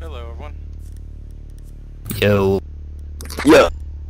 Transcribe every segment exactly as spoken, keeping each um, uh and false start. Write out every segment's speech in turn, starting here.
Hello, everyone. Yo. Yeah.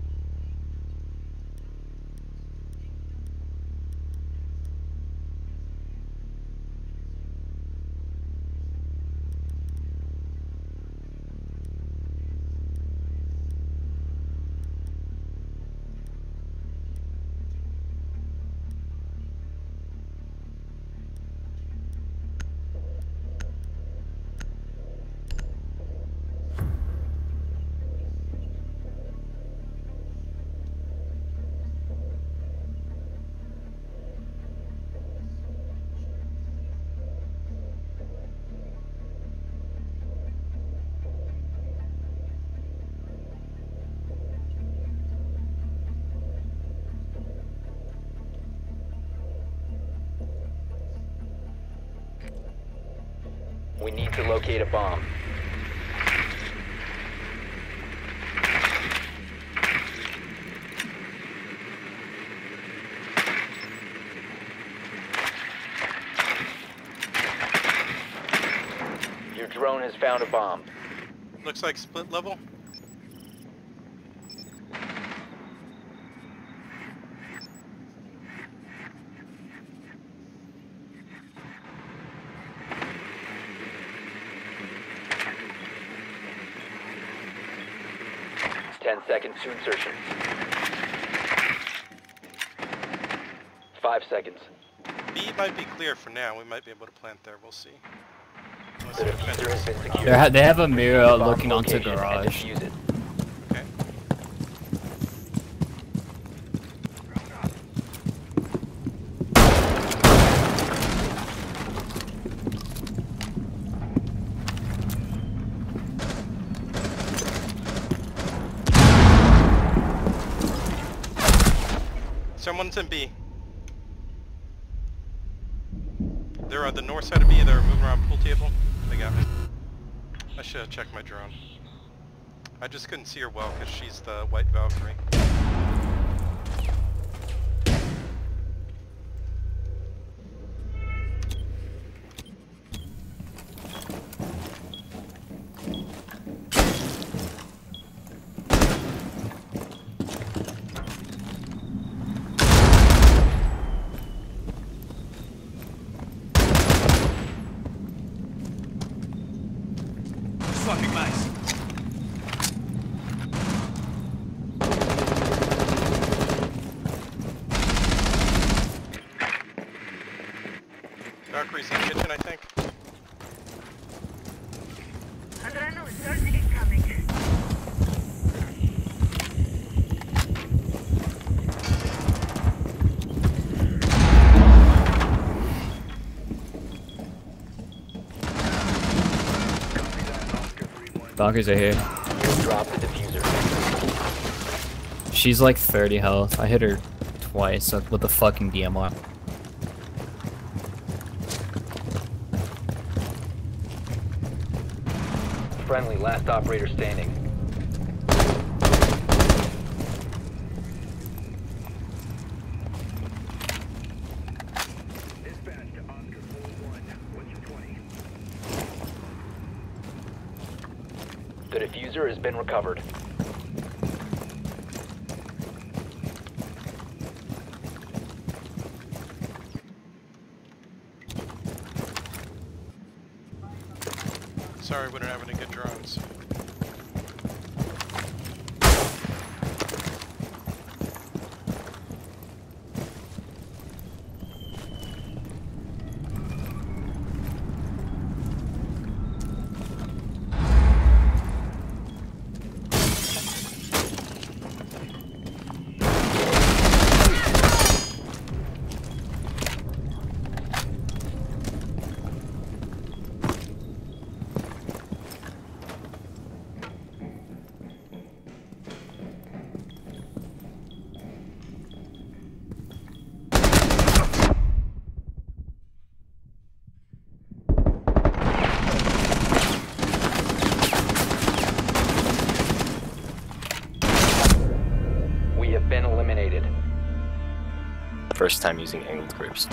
We need to locate a bomb. Your drone has found a bomb. Looks like split level. Ten seconds to insertion. Five seconds. B might be clear for now. We might be able to plant there. We'll see. Unless The it diffuser has been secured. They ha they have a mirror Bomb looking onto location and garage. defuse it. Okay. Someone's in B. They're on the north side of B. They're moving around pool table. They got me. I should have checked my drone. I just couldn't see her well because she's the white Valkyrie. Fucking nice. Valkyrie's in the kitchen, I think. Adrenaline surge incoming. Donkers are here. Drop the diffuser. She's like thirty health. I hit her twice with the fucking D M R. Friendly, last operator standing. The diffuser has been recovered. Sorry we don't have any good drones. First time using angled grips.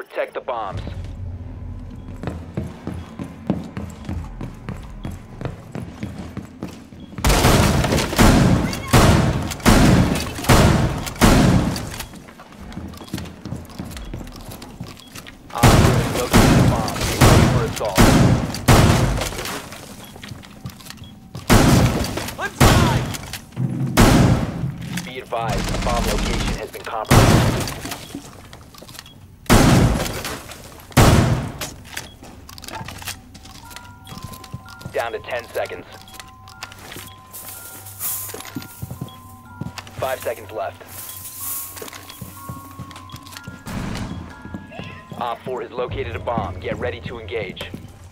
Protect the bombs. Operators located the bomb. Get ready for assault. Be advised, the bomb location has been compromised. Down to ten seconds. Five seconds left. Op four has located a bomb. Get ready to engage.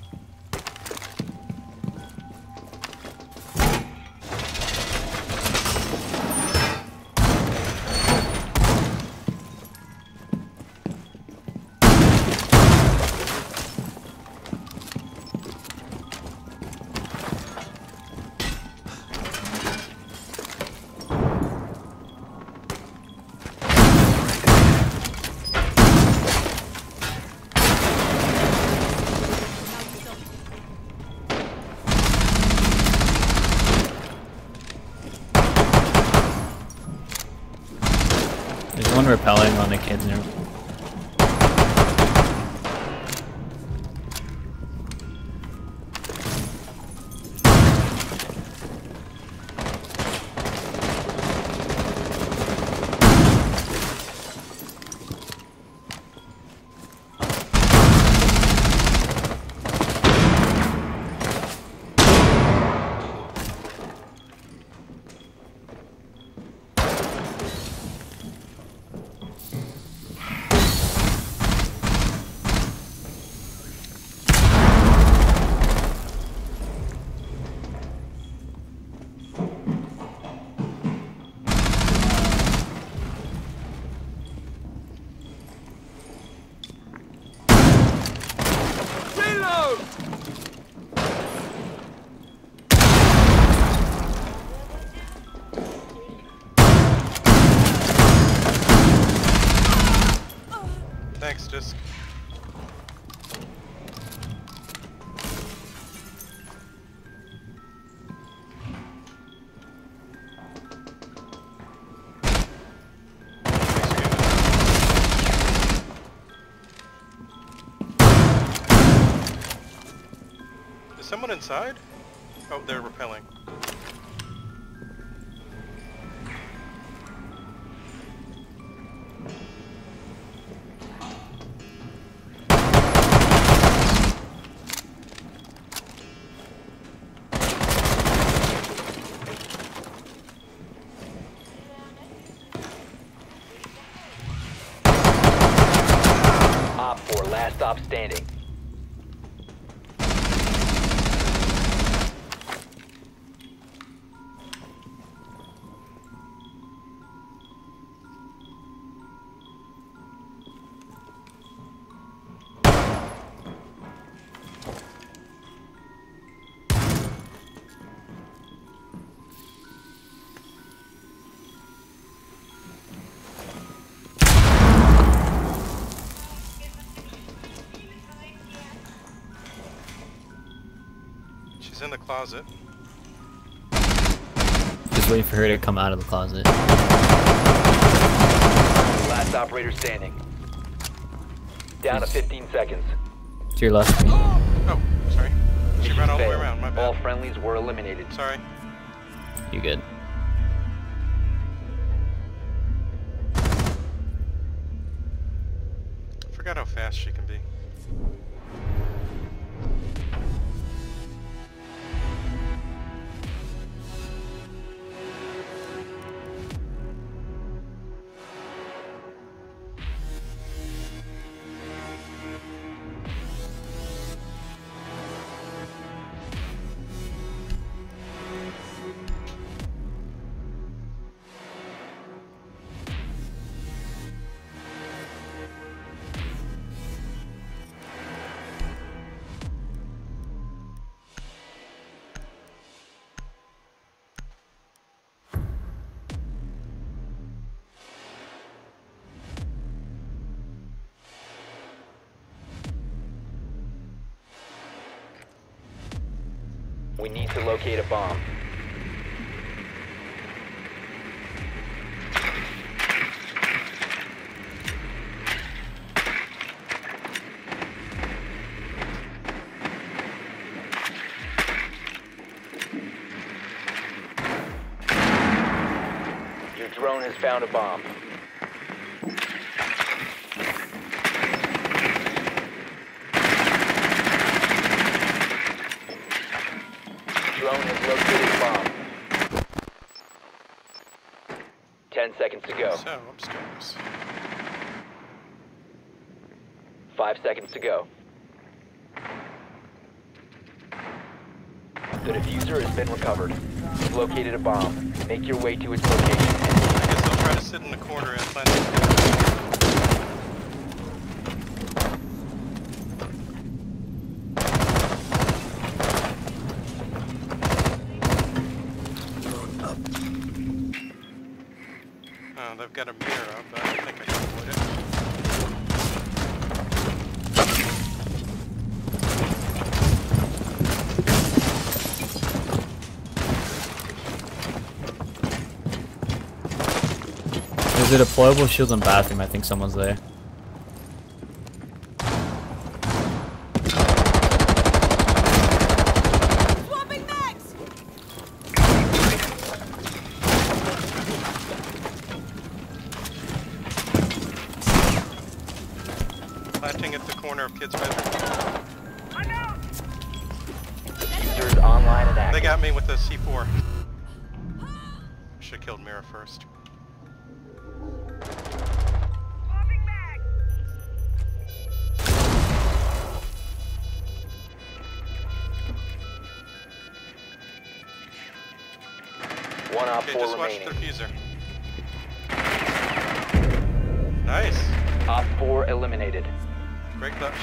There's one repelling on the kid's room. Thanks, Disc. Is someone inside? Oh, they're repelling. Op four, last stop standing. She's in the closet. Just waiting for her to come out of the closet. Last operator standing. Down to fifteen seconds. To your left. Oh, sorry. She Mission ran all the way failed. around, my All bad. friendlies were eliminated. Sorry. You good. Forgot how fast she can be. We need to locate a bomb. Your drone has found a bomb. Drone has located a bomb. Ten seconds to go. So, upstairs. Five seconds to go. The diffuser has been recovered. You've located a bomb. Make your way to its location. I guess I'll try to sit in the corner and plant it. Oh, they've got a mirror up, but I don't think I can avoid it. Is it a deployable shield and bathroom? I think someone's there. Swapping mags! Planting at the corner of kids' bedroom. Diffuser is online and active. They got me with the C four. Should've killed Mira first. One op Okay, four just watch remaining. the diffuser. Nice. Op four eliminated. Great clutch.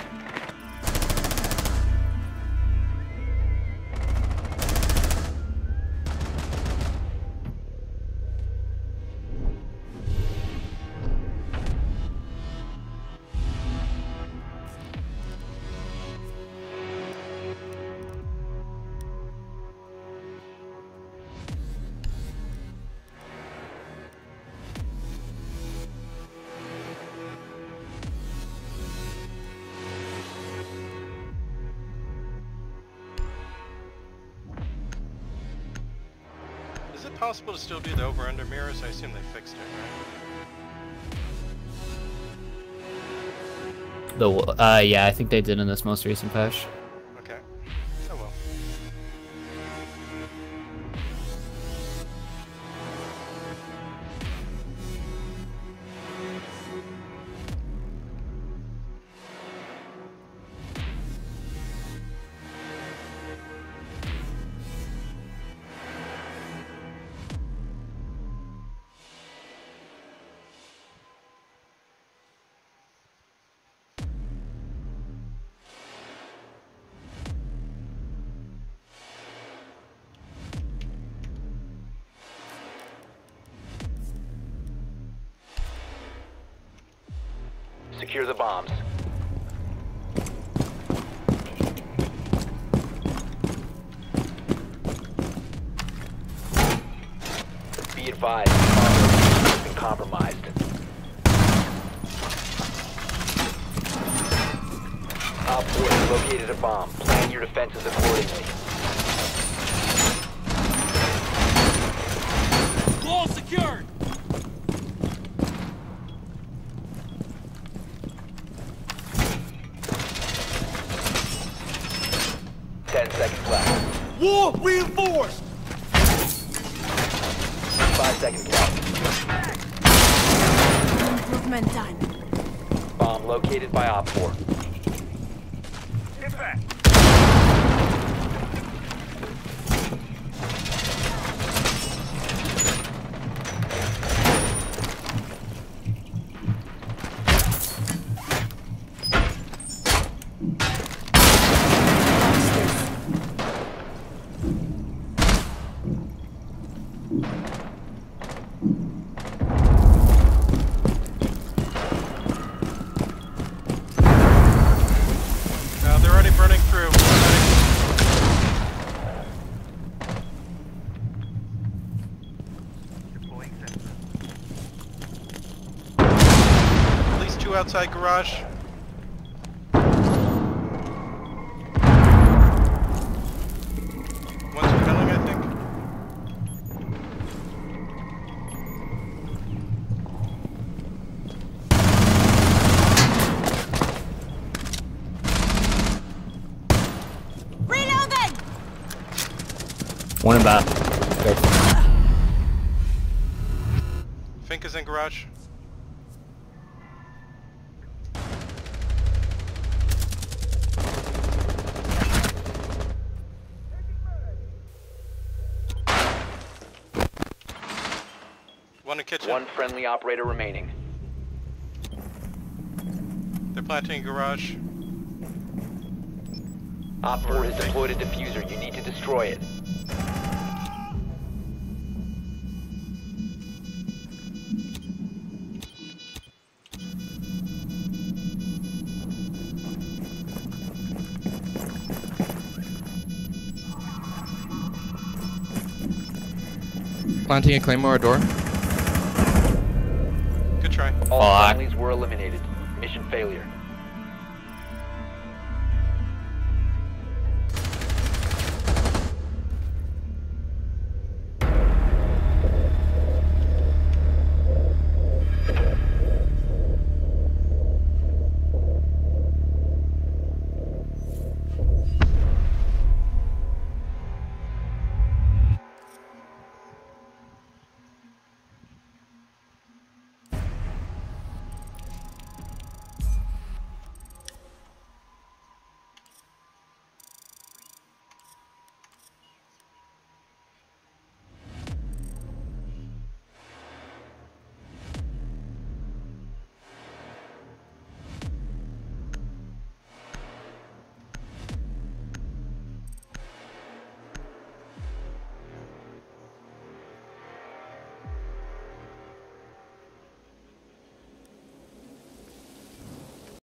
Is it possible to still do the over-under mirrors? I assume they fixed it, right? The uh yeah, I think they did in this most recent patch. Okay. Oh well. Secure the bombs. Be advised, the bomb has been compromised. Op four has located a bomb. Plan your defenses accordingly. Wall secured! Ten seconds left. Wall reinforced! Five seconds left. Improvement time. Bomb located by Op four. Get back. Uh, they're already burning through outside garage. One's repelling, I think. Reloading! One in back. Careful. Fink is in garage. One in kitchen. One friendly operator remaining. They're planting in garage. Op four has deployed a diffuser. You need to destroy it. Planting a claymore or door. Good try. All Fuck. friendlies were eliminated. Mission failure.